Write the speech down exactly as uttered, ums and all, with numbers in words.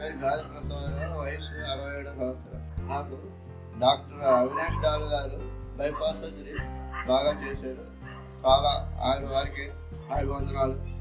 పేరు గాలి ప్రసాద్, వయసు అరవై ఏడు సంవత్సరం. నాకు డాక్టర్ అవినాష్ డాలు గారు బైపాస్ సర్జరీ బాగా చేశారు. చాలా ఆయన వారికి అభివందనాలు.